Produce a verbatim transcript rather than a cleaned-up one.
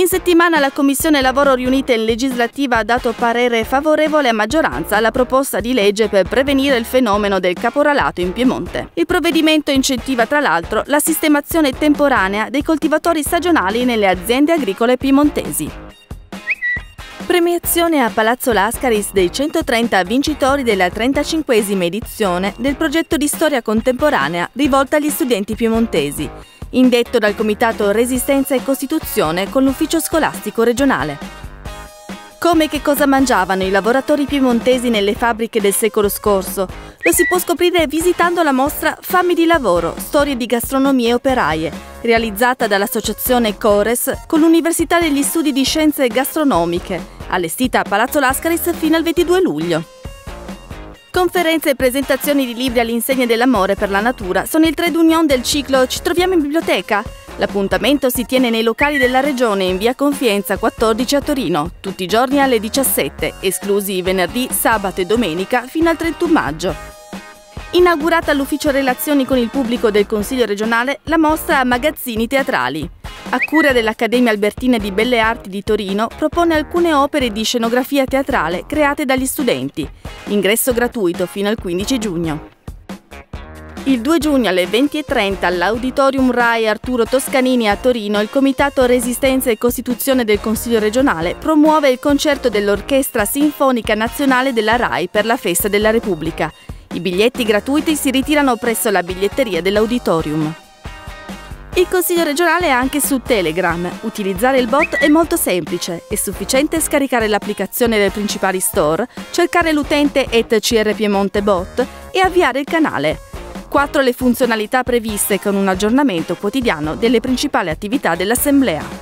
In settimana la Commissione Lavoro riunita in legislativa ha dato parere favorevole a maggioranza alla proposta di legge per prevenire il fenomeno del caporalato in Piemonte. Il provvedimento incentiva tra l'altro la sistemazione temporanea dei coltivatori stagionali nelle aziende agricole piemontesi. Premiazione a Palazzo Lascaris dei centotrenta vincitori della trentacinquesima edizione del progetto di storia contemporanea rivolta agli studenti piemontesi, indetto dal Comitato Resistenza e Costituzione con l'Ufficio Scolastico Regionale. Come e che cosa mangiavano i lavoratori piemontesi nelle fabbriche del secolo scorso lo si può scoprire visitando la mostra Fami di lavoro, storie di gastronomie operaie, realizzata dall'associazione Cores con l'Università degli Studi di Scienze Gastronomiche, allestita a Palazzo Lascaris fino al ventidue luglio. Conferenze e presentazioni di libri all'insegna dell'amore per la natura sono il trade union del ciclo Ci troviamo in biblioteca? L'appuntamento si tiene nei locali della Regione in via Confienza quattordici a Torino, tutti i giorni alle diciassette, esclusi venerdì, sabato e domenica fino al trentuno maggio. Inaugurata all'Ufficio Relazioni con il Pubblico del Consiglio regionale la mostra Magazzini teatrali. A cura dell'Accademia Albertina di Belle Arti di Torino propone alcune opere di scenografia teatrale create dagli studenti. Ingresso gratuito fino al quindici giugno. Il due giugno alle venti e trenta all'Auditorium RAI Arturo Toscanini a Torino il Comitato Resistenza e Costituzione del Consiglio regionale promuove il concerto dell'Orchestra Sinfonica Nazionale della RAI per la Festa della Repubblica. I biglietti gratuiti si ritirano presso la biglietteria dell'Auditorium. Il Consiglio regionale è anche su Telegram. Utilizzare il bot è molto semplice. È sufficiente scaricare l'applicazione dai principali store, cercare l'utente at crpiemontebot e avviare il canale. Quattro le funzionalità previste con un aggiornamento quotidiano delle principali attività dell'Assemblea.